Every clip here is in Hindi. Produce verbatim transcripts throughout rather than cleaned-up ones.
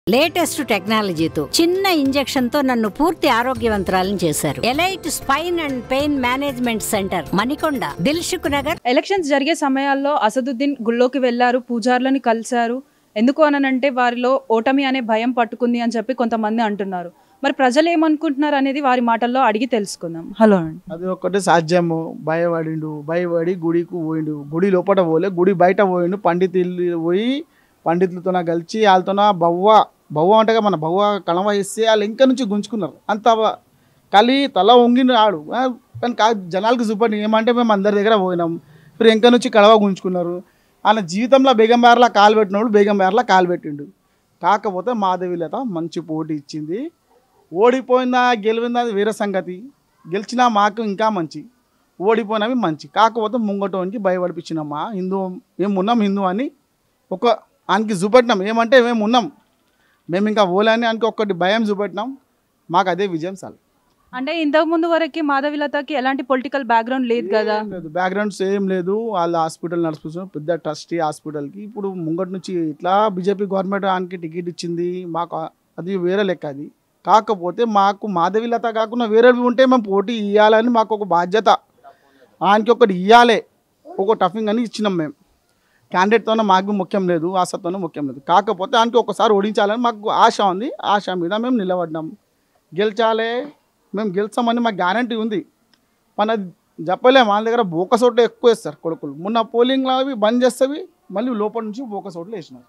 లేటెస్ట్ టెక్నాలజీతో చిన్న ఇంజెక్షన్ తో నన్ను పూర్తి ఆరోగ్యవంతురాలను చేశారు. Elite spine and pain management centre, Manikonda, Dilsukhnagar. Elections జరిగే సమయాల్లో అసదుద్దీన్ గుళ్ళోకి వెళ్లారు, పూజారులను కలిశారు. ఎందుకు అనంటే వారిలో ఓటమి అనే భయం పట్టుకుంది అని చెప్పి కొంతమంది అంటున్నారు. మరి ప్రజలు ఏమనుకుంటున్నారు అనేది వారి మాటల్లో అడిగి తెలుసుకుందాం. హలో అండి. అది ఒక్కటే సాధ్యము. భయపడిండు, భయపడి గుడికి పోయిండు. గుడి లోపల పోలే, గుడి బయట పోయిండు. పండితులు పోయి పండితులతో కలిసి వాళ్ళతో బవ్వ బవ్వ అంటగా మన బవ్వ కళవ ఇస్తే వాళ్ళు ఇంకా నుంచి గుంజుకున్నారు. అంత కలి తల వంగిన ఆడు. కానీ కా జనాలకు చూపండి ఏమంటే మేము అందరి దగ్గర పోయినాం, ఇప్పుడు ఇంకా నుంచి కళవ గుంజుకున్నారు. ఆయన జీవితంలో బేగం బేర్లా కాలు పెట్టినప్పుడు బేగం బేర్లా కాలు పెట్టిండు. కాకపోతే మాధవీలత మంచి పోటీ ఇచ్చింది. ఓడిపోయిందా గెలివిందా అది వేరే సంగతి. గెలిచినా మాకు ఇంకా మంచి, ఓడిపోయినవి మంచి. కాకపోతే ముంగటోనికి భయపడిపించినమ్మా. హిందూ మేము ఉన్నాం హిందూ అని ఒక ఆయనకి చూపెట్టినాం. ఏమంటే మేము ఉన్నాం, మేము ఇంకా ఓలని ఆయనకి ఒక్కటి భయం చూపెట్టినాం. మాకు అదే విజయం చాలు. అంటే ఇంతకు ముందు వరకు మాధవీలతకి ఎలాంటి పొలిటికల్ బ్యాక్గ్రౌండ్ లేదు కదా? లేదు, బ్యాక్గ్రౌండ్స్ ఏం లేదు. వాళ్ళ హాస్పిటల్ నడుపుతున్నారు, పెద్ద ట్రస్టీ హాస్పిటల్కి. ఇప్పుడు ముంగటి నుంచి ఇట్లా బీజేపీ గవర్నమెంట్ ఆయనకి టికెట్ ఇచ్చింది, మాకు అది వేరే లెక్క. అది కాకపోతే మాకు మాధవీలత కాకుండా వేరే ఉంటే మేము పోటీ ఇవ్వాలని మాకు ఒక బాధ్యత. ఆయనకి ఒకటి ఇవ్వాలి, ఒక టఫింగ్ అని ఇచ్చినాం. మేము క్యాండిడేట్తోనే మాకు ముఖ్యం లేదు, ఆశతోనే ముఖ్యం లేదు. కాకపోతే ఆయనకి ఒకసారి ఓడించాలని మాకు ఆశ ఉంది. ఆశ మీద మేము నిలబడ్డాం. గెలిచాలి, మేము గెలిచామని మాకు గ్యారంటీ ఉంది. మన చెప్పలే, మన దగ్గర బోకసోట్లు ఎక్కువ వేస్తారు కొడుకులు. మొన్న పోలింగ్లో అవి బంద్ చేస్తేవి మళ్ళీ లోపల నుంచి బోకసోట్లు వేసినారు.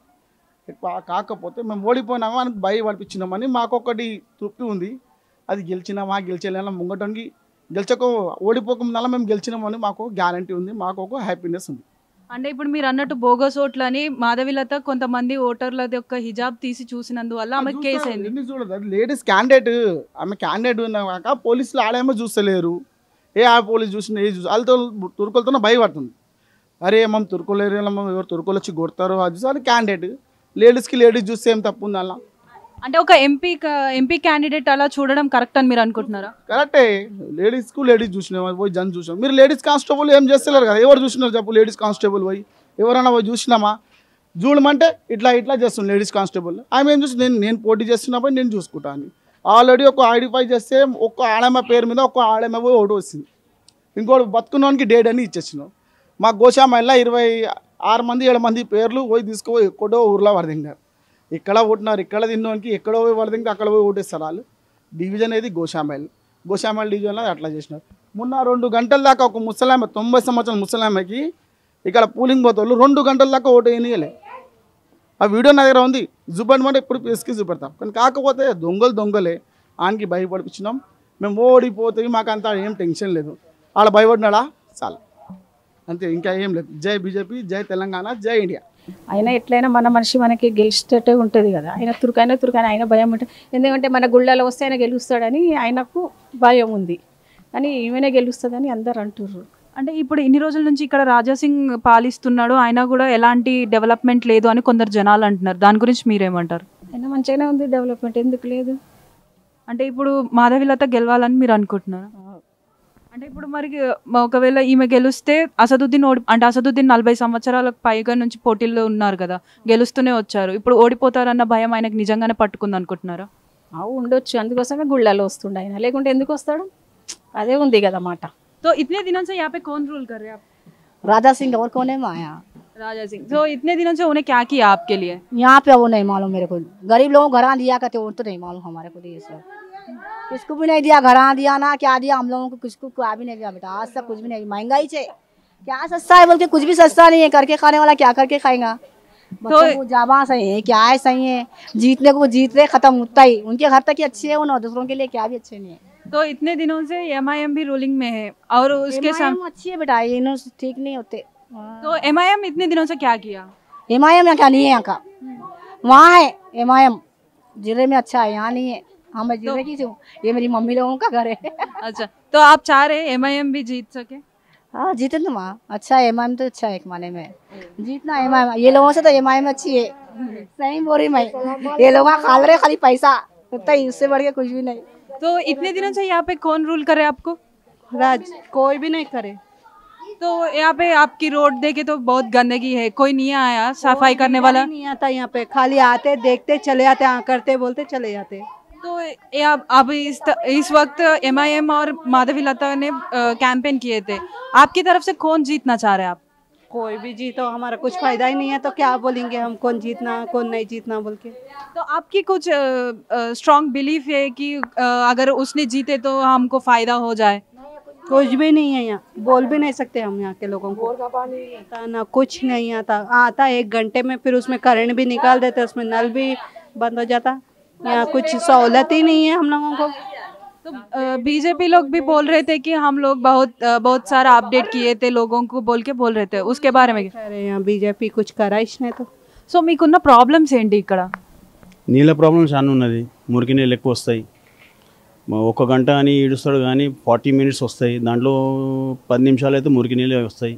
కాకపోతే మేము ఓడిపోయినామా అని భయ పడిపించినామని మాకు ఒకటి తృప్తి ఉంది. అది గెలిచినామా గెలిచలేనా ముంగటానికి గెలిచక ఓడిపోకుండా మేము గెలిచినామని మాకు గ్యారంటీ ఉంది. మాకు ఒక హ్యాపీనెస్ ఉంది. అంటే ఇప్పుడు మీరు అన్నట్టు బోగస్ ఓట్లని మాధవీలత కొంతమంది ఓటర్ల యొక్క హిజాబ్ తీసి చూసినందువల్ల ఆమె కేసు అయింది. చూడదు, లేడీస్ క్యాండిడేట్. ఆమె క్యాండిడేట్ ఉన్నాక పోలీసులు ఆడేమో చూస్తలేరు. ఏ ఆ పోలీసు చూసిన ఏ చూసి వాళ్ళతో తుర్కులతో భయపడుతుంది. అరే మనం తుర్కులు ఎవరు తుర్కులు వచ్చి కొడతారు అది చూసి అది క్యాండిడేట్. లేడీస్కి లేడీస్ చూస్తే ఏం తప్పు ఉంది అలా? అంటే ఒక ఎంపీ ఎంపీ క్యాండిడేట్ అలా చూడడం కరెక్ట్ అని మీరు అనుకుంటున్నారా? కరెక్టే. లేడీస్కు లేడీస్ చూసినా పోయి జన్ చూసాం. మీరు లేడీస్ కానిస్టేబుల్ ఏం చేస్తలేరు కదా, ఎవరు చూసినారు చెప్పు? లేడీస్ కానిస్టేబుల్ పోయి ఎవరైనా పోయి చూసినామా? చూడమంటే ఇట్లా ఇట్లా చేస్తుంది లేడీస్ కానిస్టేబుల్. ఆమె ఏం చూసి నేను నేను పోటీ చేస్తున్నప్పుడు నేను చూసుకుంటాను. ఆల్రెడీ ఒక ఐడెంటిఫై చేస్తే ఒక్క ఆడమ్మ పేరు మీద ఒక్క ఆడమ్మ పోయి ఓటు వస్తుంది. ఇంకోటి బతుకున్నవానికి డేట్ అని ఇచ్చేసినాం. మా గోశామల్లో ఇరవై ఆరు మంది ఏడు మంది పేర్లు పోయి తీసుకుపోయి ఎక్కడో ఊర్లో వరదింగారు. ఇక్కడ ఓటున్నారు, ఇక్కడ తిన్నోనికి ఎక్కడో పోయి వరదింకా అక్కడ పోయి ఓటేస్తారు వాళ్ళు. డివిజన్ ఏది గోశామైల్. గోశామైల్ డివిజన్లో అట్లా చేసినారు. మొన్న రెండు గంటల దాకా ఒక ముసలామె, తొంభై సంవత్సరాల ముసలామెకి ఇక్కడ పూలింగ్ పోతాళ్ళు రెండు గంటల దాకా ఓటు వేయనియలే. ఆ వీడియో నా దగ్గర ఉంది, చూపెట్టమంటే ఇప్పుడు ప్రెస్కి చూపెడతాం. కానీ కాకపోతే దొంగలు దొంగలే. ఆయనకి భయపడిపించినాం. మేము ఓడిపోతే మాకు అంత ఏం టెన్షన్ లేదు. ఆడ భయపడినాడా చాలు, అంతే, ఇంకా ఏం లేదు. జై బీజేపీ, జై తెలంగాణ, జై ఇండియా. అయినా ఎట్లయినా మన మనిషి మనకి గెలిచేటట్టే ఉంటుంది కదా. ఆయన తుర్కైనా తుర్కైనా ఆయన భయం ఉంటుంది. ఎందుకంటే మన గుళ్ళలో వస్తే ఆయన గెలుస్తాడని ఆయనకు భయం ఉంది. కానీ ఈమెనే గెలుస్తుందని అందరు అంటుర్రు. అంటే ఇప్పుడు ఇన్ని రోజుల నుంచి ఇక్కడ రాజాసింగ్ పాలిస్తున్నాడు, ఆయన కూడా ఎలాంటి డెవలప్మెంట్ లేదు అని కొందరు జనాలు అంటున్నారు. దాని గురించి మీరేమంటారు? ఆయన మంచిగానే ఉంది డెవలప్మెంట్, ఎందుకు లేదు? అంటే ఇప్పుడు మాధవీలత గెలవాలని మీరు అనుకుంటున్నారు? అంటే ఇప్పుడు మరి ఒకవేళ ఈమె గెలిస్తే అసదుద్దీన్ ఓడి అంటే అసదుద్దీన్ నలభై సంవత్సరాలకు పైగా నుంచి పోటీల్లో ఉన్నారు కదా, గెలుస్తూనే వచ్చారు. ఇప్పుడు ఓడిపోతారన్న భయం ఆయనకు నిజంగానే పట్టుకుంది అనుకుంటున్నారా? ఉండొచ్చు, అందుకోసమే గుళ్ళలో వస్తుండే ఆయన, లేకుంటే ఎందుకు వస్తాడు? అదే ఉంది కదా మాట. तो इतने दिनों से यहाँ पे कौन रूल कर रहे हैं आप? राजा सिंह, और कौन है माया? राजा सिंह। तो इतने दिनों से उन्हें क्या किया आपके लिए? यहाँ पे वो नहीं मालूम मेरे को। गरीब लोगों को घरा दिया करते वो तो नहीं मालूम हमारे को। ये सब किसको भी नहीं दिया, घरा दिया ना क्या दिया हम लोगों को, किसको क्या भी नहीं दिया बेटा। आज तक कुछ भी नहीं। महंगाई से क्या सस्ता है बोल के कुछ भी सस्ता नहीं है। करके खाने वाला क्या करके खाएगा? तो जावा सही है, क्या है सही है। जीतने को जीत रहे, खत्म होता ही। उनके घर तक ही अच्छे है, उन दूसरों के लिए क्या भी अच्छे नहीं है। तो इतने दिनों से एमआईएम भी रूलिंग में है और उसके साथ अच्छी है बेटा, ये ठीक नहीं होते। तो एमआईएम इतने दिनों से क्या किया? एमआईएम यहाँ क्या नहीं है, यहाँ का वहाँ है एमआईएम जिले में अच्छा है, यहाँ नहीं है। हाँ मैं जिले की हूँ, ये मेरी मम्मी लोगों का घर है। अच्छा, तो आप चाह रहे हैं एमआईएम भी जीत सके? हाँ जीते तो माँ, अच्छा है एमआईएम तो अच्छा है एक माने में जीतना। एमआईएम ये लोगों से तो एमआईएम अच्छी है, सही बोल रही मैं। ये लोग खा रहे खाली पैसा होता ही, उससे बढ़ के कुछ भी नहीं। तो इतने दिनों से यहाँ पे कौन रूल करे आपको? राज कोई भी नहीं करे। तो यहाँ पे आपकी रोड देखे तो बहुत गंदगी है, कोई नहीं आया सफाई करने वाला? नहीं आता यहाँ पे, खाली आते देखते चले जाते, हाँ करते बोलते चले जाते। तो ये अब अब इस इस वक्त एम आई एम और माधवी लता ने कैंपेन किए थे, आपकी तरफ से कौन जीतना चाह रहे हैं आप? कोई भी जीतो हमारा कुछ फायदा ही नहीं है, तो क्या बोलेंगे हम कौन जीतना कौन नहीं जीतना बोल के। तो आपकी कुछ स्ट्रॉन्ग बिलीफ है कि अ, अगर उसने जीते तो हमको फायदा हो जाए? कुछ भी नहीं है यहाँ, बोल भी नहीं सकते हम यहाँ के लोगों को। आता ना कुछ नहीं आता, आता एक घंटे में, फिर उसमें करंट भी निकाल देते, उसमें नल भी बंद हो जाता। यहाँ कुछ सहूलत ही नहीं है हम लोगों को। तो बीजेपी लोग भी बोल रहे थे कि हम लोग बहुत अ, बहुत सारा अपडेट किए थे लोगों को बोल के बोल रहे थे, उसके बारे में क्या? अरे यहाँ बीजेपी कुछ करा इसने तो। సో మీకున్న ప్రాబ్లమ్స్ ఏంటి ఇక్కడ? నీళ్ళ ప్రాబ్లం చాలా ఉన్నది. మురికి నీళ్ళు ఎక్కువ వస్తాయి. ఒక గంట అని ఈడుస్తాడు కానీ ఫార్టీ మినిట్స్ వస్తాయి, దాంట్లో పది నిమిషాలు అయితే మురికి నీళ్ళే వస్తాయి.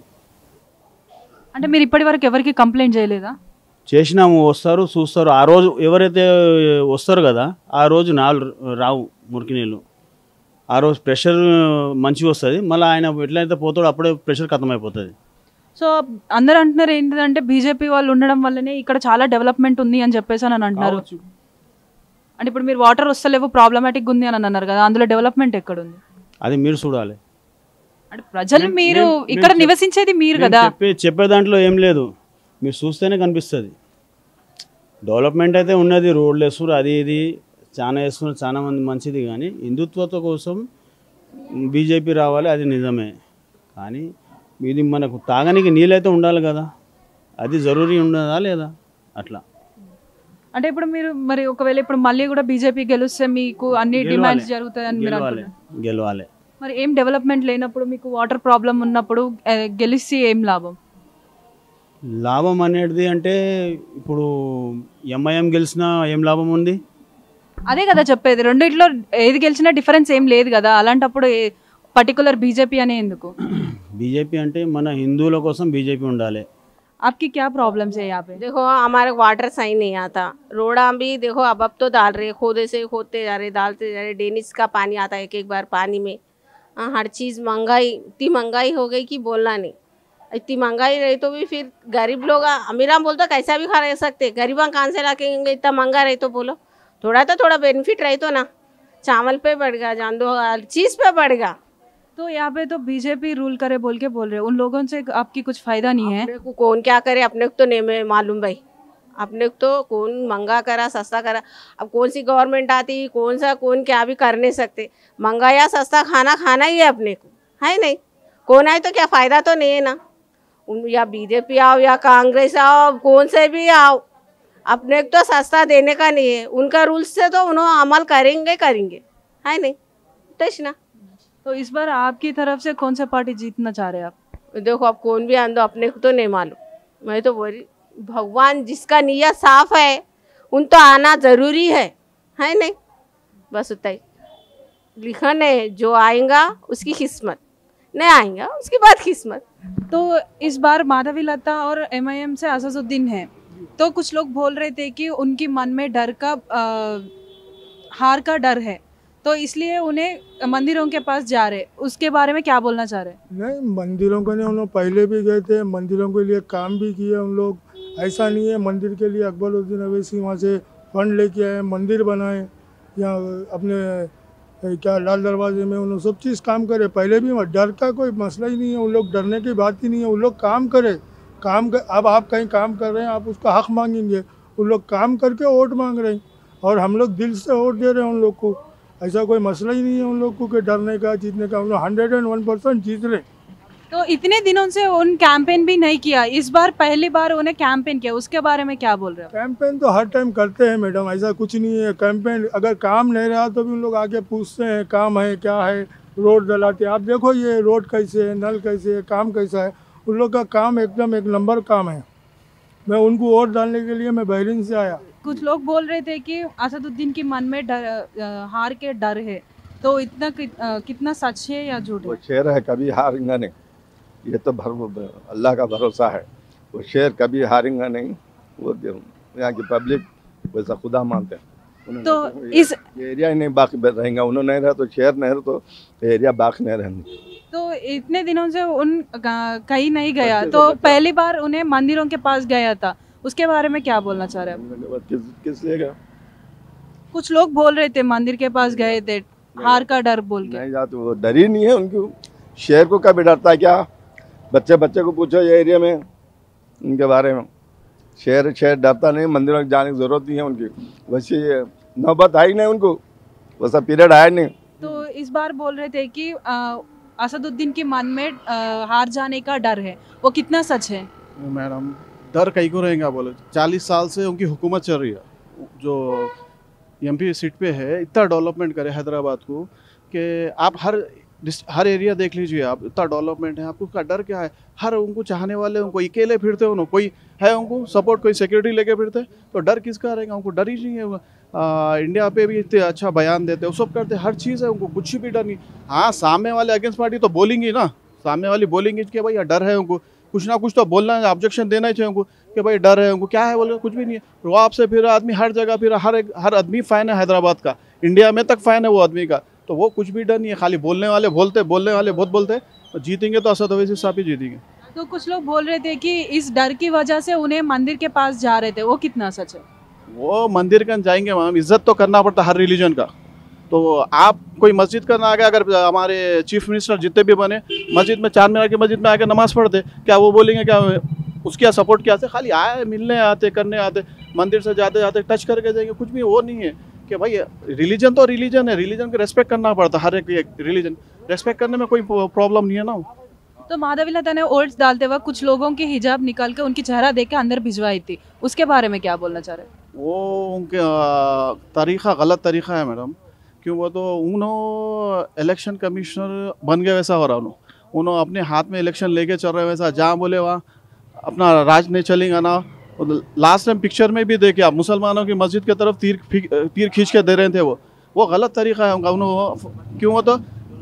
అంటే మీరు ఇప్పటి వరకు ఎవరికి కంప్లైంట్ చేయలేదా? చేసినాము, వస్తారు చూస్తారు. ఆ రోజు ఎవరైతే వస్తారు కదా ఆ రోజు నాలుగు రావు మురికి నీళ్ళు. ఆ రోజు ప్రెషర్ మంచిగా వస్తుంది, మళ్ళీ ఆయన ఎట్లయితే పోతాడో అప్పుడే ప్రెషర్ ఖతం అయిపోతుంది. సో అందరూ అంటున్నారు ఏంటంటే బీజేపీ వాళ్ళు ఉండడం వల్లనే ఇక్కడ చాలా డెవలప్మెంట్ ఉంది అని చెప్పేసి అని అంటున్నారు. అంటే ఇప్పుడు మీరు వాటర్ వస్తలేవు ప్రాబ్లమాటిక్ ఉంది అని అన్నారు కదా, అందులో డెవలప్మెంట్ ఎక్కడ ఉంది? అది మీరు చూడాలి. అంటే ప్రజలు మీరు ఇక్కడ నివసించేది మీరు కదా. చెప్పే చెప్పే దాంట్లో ఏం లేదు, మీరు చూస్తేనే కనిపిస్తుంది. డెవలప్మెంట్ అయితే ఉన్నది, రోడ్లు వేస్తున్నారు, అది ఇది చాలా వేస్తున్నారు, చాలా మంది మంచిది. కానీ హిందుత్వత కోసం బీజేపీ రావాలి, అది నిజమే. కానీ ఇది మనకు తాగడానికి నీళ్ళు అయితే ఉండాలి కదా, అది జరూరీ ఉండదా లేదా అట్లా. అంటే ఇప్పుడు మీరు మరి ఒకవేళ ఇప్పుడు మళ్ళీ కూడా బీజేపీ గెలిస్తే మీకు అన్ని డిమాండ్స్ జరుగుతాయని మీరు గెలవాలి అనుకుంటున్నారు? గెలవాలి. మరి ఏం డెవలప్మెంట్ లేనప్పుడు మీకు వాటర్ ప్రాబ్లం ఉన్నప్పుడు ఆ, గెలిస్తే ఏం లాభం? లాభం అనేది అంటే ఇప్పుడు ఎంఐఎం గెలిచినా ఏం లాభం ఉంది? అదే కదా చెప్పేది, రెండిట్లో ఏది గెలిచినా డిఫరెన్స్ ఏం లేదు కదా, అలాంటప్పుడు పర్టికులర్ బీజేపీ అనే ఎందుకు? బీజేపీ అంటే మన హిందువుల కోసం బీజేపీ ఉండాలి. आपकी क्या प्रॉब्लम्स है यहाँ पे? देखो हमारे वाटर सही नहीं आता, रोड़ा भी देखो अब अब तो डाल रहे, खोदे से खोदते जा रहे, डालते जा रहे, डेनिस का पानी आता है एक एक बार पानी में। हाँ, हर चीज़ महंगाई, इतनी महंगाई हो गई कि बोलना नहीं। इतनी महंगाई रही तो भी फिर गरीब लोग, अमीरा बोल तो कैसा भी खा रह सकते, गरीबा कहाँ से ला के इतना महंगा रहे तो बोलो, थोड़ा तो थोड़ा बेनिफिट रहे तो ना। चावल पे बढ़ेगा, जान दो हर चीज़ पे बढ़ेगा। तो यहाँ पे तो बीजेपी रूल करे बोल के बोल रहे हैं, उन लोगों से आपकी कुछ फायदा नहीं है? अपने को कौन क्या करे, अपने को तो नहीं मालूम भाई, अपने को तो कौन महंगा करा सस्ता करा। अब कौन सी गवर्नमेंट आती, कौन सा कौन क्या भी कर नहीं सकते। महंगा या सस्ता खाना खाना ही है अपने को, है नहीं? कौन आए तो क्या फ़ायदा तो नहीं है ना। उन या बीजेपी आओ या कांग्रेस आओ, कौन से भी आओ, अपने को तो सस्ता देने का नहीं है। उनका रूल्स से तो उन्होंने अमल करेंगे करेंगे, है नहीं? तो ना तो इस बार आपकी तरफ से कौन सा पार्टी जीतना चाह रहे हैं आप? देखो अब कौन भी आंदो अपने को तो नहीं मालूम, मैं तो बोली भगवान जिसका नियत साफ है उन तो आना ज़रूरी है, है नहीं? बस उतना ही लिखा है, जो आएगा उसकी किस्मत, नहीं आएगा उसकी बात किस्मत। तो इस बार माधवी लता और एमआईएम से असदुद्दीन है, तो कुछ लोग बोल रहे थे कि उनकी मन में डर का आ, हार का डर है, तो इसलिए उन्हें मंदिरों के पास जा रहे, उसके बारे में क्या बोलना चाह रहे? नहीं, मंदिरों को नहीं, उन लोग पहले भी गए थे, मंदिरों के लिए काम भी किए उन लोग। ऐसा नहीं है, मंदिर के लिए अकबरुद्दीन अवैसी वहाँ से फंड लेके आए, मंदिर बनाए, यहाँ अपने क्या लाल दरवाजे में उन लोग सब चीज़ काम करे। पहले भी डर का कोई मसला ही नहीं है, उन लोग डरने की बात ही नहीं है, उन लोग काम करे। काम कर, अब आप कहीं काम कर रहे हैं, आप उसका हक मांगेंगे, उन लोग काम करके वोट मांग रहे हैं और हम लोग दिल से वोट दे रहे हैं उन लोग को। ऐसा कोई मसला ही नहीं है उन लोग को कि डरने का जीतने का, उन लोग हंड्रेड एंड वन परसेंट जीत रहे। तो इतने दिनों से उन कैंपेन भी नहीं किया, इस बार पहली बार उन्हें कैंपेन किया, उसके बारे में क्या बोल रहे हो? कैंपेन तो हर टाइम करते हैं मैडम, ऐसा कुछ नहीं है। कैंपेन अगर काम नहीं रहा तो भी उन लोग आके पूछते हैं काम है क्या है, रोड डलाते हैं। आप देखो ये रोड कैसे है, नल कैसे है, काम कैसा है, उन लोग का काम एकदम एक नंबर काम है। मैं उनको वोट डालने के लिए मैं बहरीन से आया। कुछ लोग बोल रहे थे कि असदुद्दीन के मन में डर, हार के डर है, तो इतना कित, कितना सच है या झूठ वो है? शेर है, कभी हारेगा नहीं, ये तो भर अल्लाह का भरोसा है। वो शेर कभी हारेगा नहीं, वो यहाँ की पब्लिक वैसा खुदा मानते हैं। तो ये, इस ये एरिया ही नहीं बाकी रहेगा, उन्होंने नहीं रहा तो शेर नहीं रहा तो एरिया बाकी नहीं रहेंगे। तो इतने दिनों से उन गा- कहीं नहीं गया, तो पहली बार उन्हें मंदिरों के पास गया था, उसके बारे में क्या बोलना चाह रहे हैं आप? किस किस लिए गया? कुछ लोग बोल रहे थे मंदिर के पास गए थे हार का डर बोल के। नहीं जाते, वो डर ही नहीं है उनको। शेर को कभी डरता है क्या? बच्चे बच्चे को पूछो ये एरिया में उनके बारे में। शेर शेर डरता नहीं, मंदिरों में जाने की जरूरत नहीं है उनकी। वैसे नौबत आई नहीं उनको, वैसा पीरियड आया नहीं। तो इस बार बोल रहे थे कि अ, असदुद्दीन के मन में अ, हार जाने का डर है, वो कितना सच है? मैडम डर कहीं को रहेगा बोले, चालीस साल से उनकी हुकूमत चल रही है, जो एमपी सीट पे है, इतना डेवलपमेंट करे हैदराबाद को कि आप हर डिस- हर एरिया देख लीजिए आप, इतना डेवलपमेंट है। आपको उसका डर क्या है? हर उनको चाहने वाले, उनको अकेले फिरते उनको कोई है, उनको सपोर्ट कोई सिक्योरिटी लेके फिरते, तो डर किसका रहेगा? उनको डर ही नहीं है। आ, इंडिया पे भी इतने अच्छा बयान देते, वो सब करते, हर चीज़ है उनको, कुछ भी डर नहीं। हाँ, सामने वाले अगेंस्ट पार्टी तो बोलेंगी ना, सामने वाली बोलेंगी कि भाई डर है उनको, कुछ ना कुछ तो बोलना है, ऑब्जेक्शन देना ही चाहिए उनको कि भाई डर है उनको। क्या है बोले? कुछ भी नहीं है। वो आपसे फिर आदमी हर जगह, फिर हर एक हर आदमी फ़ैन है हैदराबाद का, इंडिया में तक फ़ैन है वो आदमी का, तो वो कुछ भी डर नहीं है। खाली बोलने वाले बोलते, बोलने वाले बहुत बोलते, तो जीतेंगे तो असद ओवैसी साहब ही जीतेंगे। तो कुछ लोग बोल रहे थे कि इस डर की वजह से उन्हें मंदिर के पास जा रहे थे, वो कितना सच है? वो मंदिर का जाएंगे, वहाँ इज्जत तो करना पड़ता हर रिलीजन का। तो आप कोई मस्जिद करना आ गया, अगर हमारे चीफ मिनिस्टर जितने भी बने मस्जिद में, चार मीनार की मस्जिद में आके नमाज पढ़ते, क्या वो बोलेंगे क्या उसकी सपोर्ट क्या से? खाली आए, मिलने आते, करने आते, मंदिर से जाते जाते टच करके जाएंगे, कुछ भी वो नहीं है कि भाई रिलीजन तो रिलीजन है, रिलीजन को रेस्पेक्ट करना पड़ता, हर एक रिलीजन रेस्पेक्ट करने में कोई प्रॉब्लम नहीं है ना। तो माधवी लता ने ओट्स डालते वक्त कुछ लोगों की हिजाब निकाल के उनकी चेहरा देख के अंदर भिजवाई थी, उसके बारे में क्या बोलना चाह रहे हैं? वो उनके आ, तरीक़ा गलत तरीक़ा है मैडम, क्यों? वो तो उन्होंने इलेक्शन कमिश्नर बन गए वैसा हो रहा, उन्होंने उन्होंने अपने हाथ में इलेक्शन लेके चल रहे वैसा, जहाँ बोले वहाँ अपना राज नहीं चलेगा ना। लास्ट टाइम पिक्चर में भी देखे आप, मुसलमानों की मस्जिद की तरफ तीर तीर खींच के दे रहे थे, वो वो गलत तरीका है उनका। उन्होंने क्यों? वो तो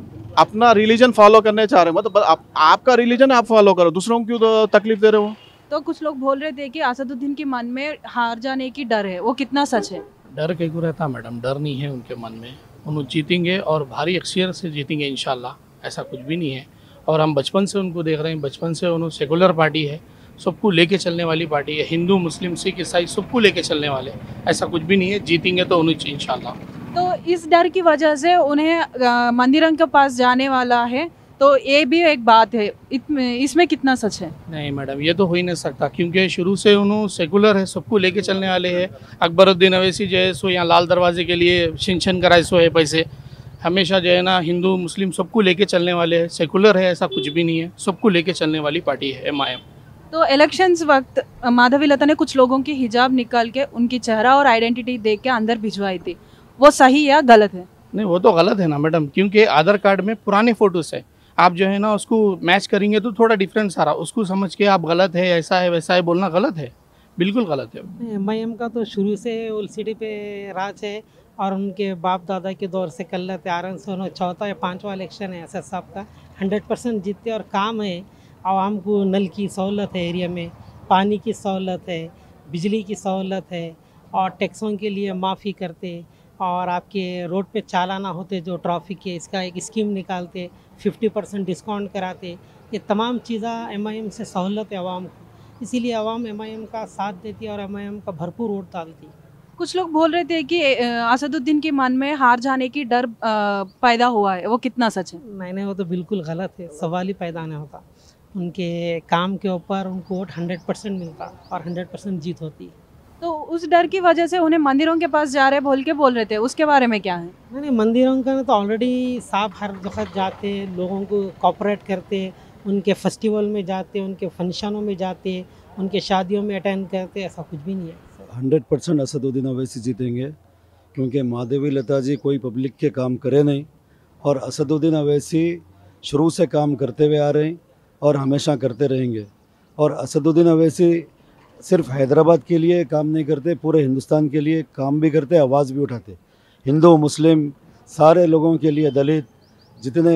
अपना रिलीजन फॉलो करने चाह रहे हैं, मतलब आप, आपका रिलीजन आप फॉलो करो, दूसरों को क्यों तो तकलीफ दे रहे हो? तो कुछ लोग बोल रहे थे कि असदुद्दीन के मन में हार जाने की डर है, वो कितना सच है? डर कहीं को रहता मैडम, डर नहीं है उनके मन में, उन्होंने जीतेंगे और भारी अक्सरियत से जीतेंगे इंशाल्लाह, ऐसा कुछ भी नहीं है। और हम बचपन से उनको देख रहे हैं, बचपन से उन्होंने सेकुलर पार्टी है, सबको लेके चलने वाली पार्टी है, हिंदू मुस्लिम सिख ईसाई सबको लेके चलने वाले, ऐसा कुछ भी नहीं है। जीतेंगे तो उन्हें इंशाल्लाह। तो इस डर की वजह से उन्हें अ, मंदिरों के पास जाने वाला है, तो ये भी एक बात है, इसमें इसमें कितना सच है? नहीं मैडम, ये तो हो ही नहीं सकता, क्योंकि शुरू से उन्होंने सेकुलर है, सबको लेके चलने वाले हैं। अकबरुद्दीन अवैसी जो है सो यहाँ लाल दरवाजे के लिए शिनशन कराए सो है पैसे, हमेशा जो है ना हिंदू मुस्लिम सबको लेके चलने वाले हैं, सेकुलर है, ऐसा कुछ भी नहीं है, सबको लेके चलने वाली पार्टी है एम आई एम। तो इलेक्शंस वक्त माधवी लता ने कुछ लोगों की हिजाब निकाल के उनकी चेहरा और आइडेंटिटी देख के अंदर भिजवाई थी, वो सही या गलत है? नहीं, वो तो गलत है ना मैडम, क्योंकि आधार कार्ड में पुराने फ़ोटोज़ है, आप जो है ना उसको मैच करेंगे तो थोड़ा डिफरेंस आ रहा, उसको समझ के आप गलत है, ऐसा है वैसा है बोलना गलत है, बिल्कुल गलत है। एम आई एम का तो शुरू से ओल्ड सिटी पे राज है, और उनके बाप दादा के दौर से कर लेते आ रहे हैं। चौथा या पांचवा इलेक्शन है एस साहब का, हंड्रेड परसेंट जीतते और काम है। आवाम को नल की सहूलत है, एरिया में पानी की सहूलत है, बिजली की सहूलत है, और टैक्सों के लिए माफ़ी करते, और आपके रोड पे चालाना होते जो ट्रैफिक के, इसका एक स्कीम निकालते, फिफ्टी परसेंट डिस्काउंट कराते। ये तमाम चीज़ें एम आई एम से सहूलत है आवाम को, इसीलिए आवाम एम आई एम का साथ देती है और एम आई एम का भरपूर वोट डालती है। कुछ लोग बोल रहे थे कि अ, असदुद्दीन के मन में हार जाने की डर अ, पैदा हुआ है, वो कितना सच है? नहीं नहीं, वो तो बिल्कुल गलत है, सवाल ही पैदा नहीं होता। उनके काम के ऊपर उनको वोट हंड्रेड परसेंट मिलता और हंड्रेड परसेंट जीत होती है। तो उस डर की वजह से उन्हें मंदिरों के पास जा रहे बोल के बोल रहे थे, उसके बारे में क्या है? नहीं नहीं, मंदिरों का तो ऑलरेडी साहब हर वक्त जाते, लोगों को कॉपरेट करते, उनके फेस्टिवल में जाते, उनके फंक्शनों में जाते, उनके शादियों में अटेंड करते, ऐसा कुछ भी नहीं है। हंड्रेड परसेंट असदुद्दीन अवैसी जीतेंगे, क्योंकि माधवी लता जी कोई पब्लिक के काम करे नहीं, और असदुद्दीन अवैसी शुरू से काम करते हुए आ रहे हैं और हमेशा करते रहेंगे। और असदुद्दीन अवैसी सिर्फ हैदराबाद के लिए काम नहीं करते, पूरे हिंदुस्तान के लिए काम भी करते, आवाज़ भी उठाते, हिंदू मुस्लिम सारे लोगों के लिए, दलित जितने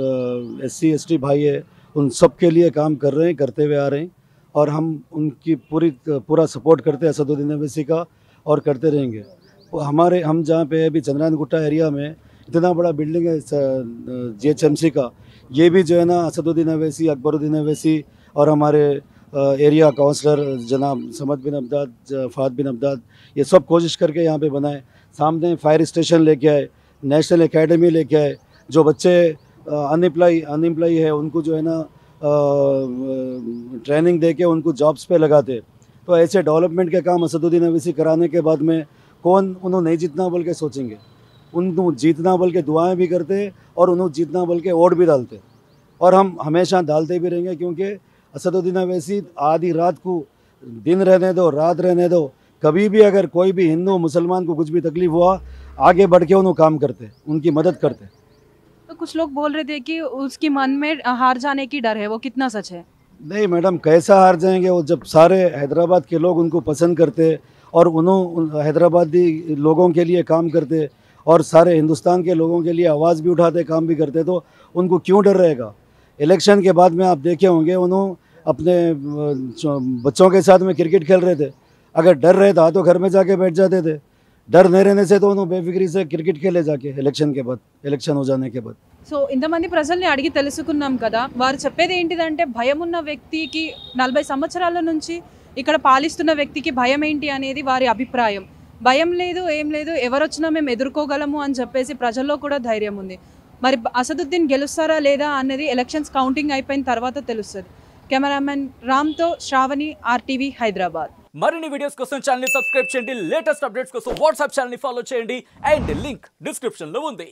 एस सी एस टी भाई है उन सब के लिए काम कर रहे हैं, करते हुए आ रहे हैं, और हम उनकी पूरी पूरा सपोर्ट करते हैं असदुद्दीन अवैसी का, और करते रहेंगे। हमारे हम जहाँ पे अभी चंद्रायन गुट्टा एरिया में इतना बड़ा बिल्डिंग है जी एच एम सी का, ये भी जो है ना असदुद्दीन अवैसी, अकबरुद्दीन अवैसी और हमारे एरिया काउंसलर जनाब समद बिन अब्दाद, फ़ाद बिन अब्दाद, ये सब कोशिश करके यहाँ पे बनाए। सामने फायर स्टेशन लेके आए, नेशनल एकेडमी लेके आए, जो बच्चे अनएम्प्लॉय अनएम्प्लॉय है उनको जो है ना ट्रेनिंग दे के उनको जॉब्स पे लगाते। तो ऐसे डेवलपमेंट के काम असदुद्दीन अवैसी कराने के बाद में कौन उन्होंने नहीं जीतना बोल के सोचेंगे? उनको जीतना बोल के दुआएँ भी करते और उन्होंने जीतना बोल के वोट भी डालते, और हम हमेशा डालते भी रहेंगे, क्योंकि असदुद्दीन अवैसी आधी रात को दिन रहने दो, रात रहने दो, कभी भी अगर कोई भी हिंदू मुसलमान को कुछ भी तकलीफ हुआ आगे बढ़ के उन्होंने काम करते, उनकी मदद करते। तो कुछ लोग बोल रहे थे कि उसकी मन में हार जाने की डर है, वो कितना सच है? नहीं मैडम, कैसा हार जाएंगे वो, जब सारे हैदराबाद के लोग उनको पसंद करते और उन्होंने हैदराबादी लोगों के लिए काम करते और सारे हिंदुस्तान के लोगों के लिए आवाज़ भी उठाते, काम भी करते, तो उनको क्यों डर रहेगा? इलेक्शन के बाद में आप देखे होंगे उन्होंने अपने बच्चों के साथ में क्रिकेट खेल रहे थे। अगर डर रहता तो घर में जाके बैठ जाते थे, डर नहीं रहने से तो उन्होंने बेफिक्री से क्रिकेट खेले जाके इलेक्शन के बाद, ఎలక్షన్ हो जाने के बाद। సో ఇంతమంది ప్రజల్ని అడిగి తెలుసుకున్నాం కదా, వారు చెప్పేది ఏంటిదంటే భయం ఉన్న వ్యక్తికి నలభై సంవత్సరాల నుంచి ఇక్కడ పాలిస్తున్న వ్యక్తికి భయం ఏంటి అనేది వారి అభిప్రాయం. భయం లేదు, ఏం లేదు, ఎవరొచ్చినా మేము ఎదుర్కోగలము అని చెప్పేసి ప్రజల్లో కూడా ధైర్యం ఉంది. మరి అసదుద్దీన్ గెలుస్తారా లేదా అనేది ఎలక్షన్స్ కౌంటింగ్ అయిపోయిన తర్వాత తెలుస్తుంది. కెమెరామెన్ రామ్తో శ్రావణి, ఆర్టీవీ హైదరాబాద్. మరిన్ని వీడియోస్ కోసం ఛానల్ ని సబ్స్క్రైబ్ చేయండి, లేటెస్ట్ అప్డేట్స్ కోసం వాట్సాప్ ఛానల్ ని ఫాలో చేయండి అండ్ లింక్ డిస్క్రిప్షన్ లో ఉంది.